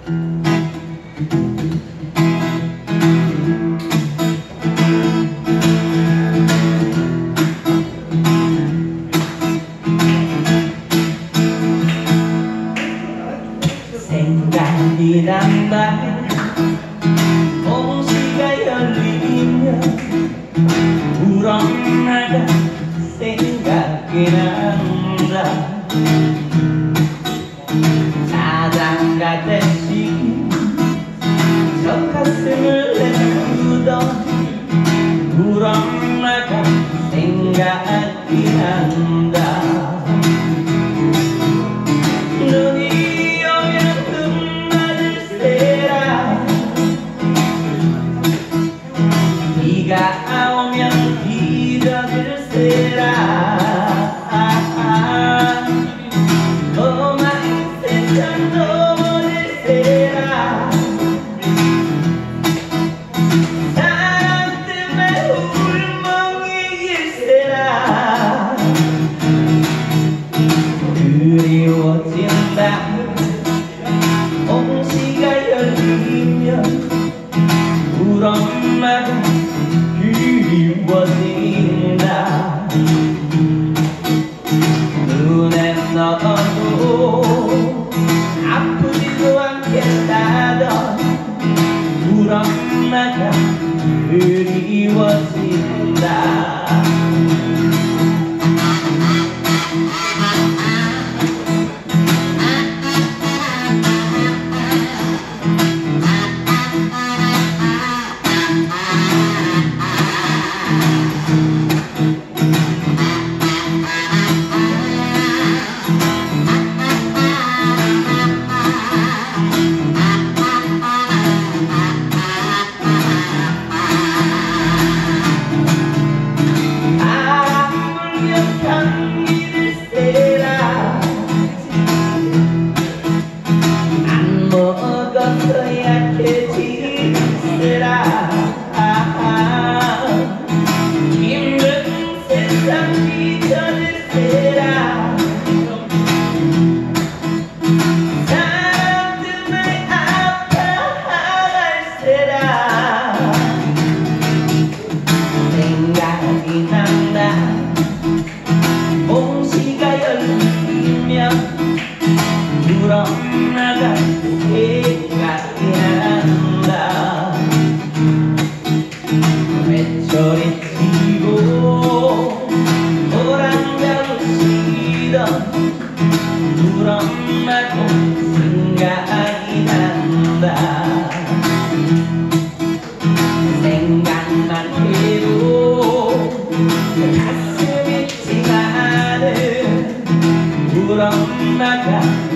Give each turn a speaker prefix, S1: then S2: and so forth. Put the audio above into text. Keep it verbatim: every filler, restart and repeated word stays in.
S1: 생각이 난다. 공시가 열리면 우렁나가 생각이 난다. 자장가 대신 저 가슴을 내두던 우렁나가 생각이 난다. 눈이 오면 눈맞을 새라, 비가 오면 비젖을 새라. 험한 세상 넘어질 새라. 사랑 때문에 울먹이길 새라. 그리워진다. 공시가 열리면 우렁나가 그리워진다. 눈에 넣어도 아프지도 않겠다던 우렁나가 그리워진다. 향기를 새라. 안 먹어서 약해질 새라. 힘든 세상 비춰질 새라. 사람 때문에 아파할 새라. 생각이 난다. 공시가 열리면 우렁나가 생각이 난다. 외톨이치고 도란다고 시던 우렁나고 생각이 난다. 생각만 해도 가슴이 우렁나가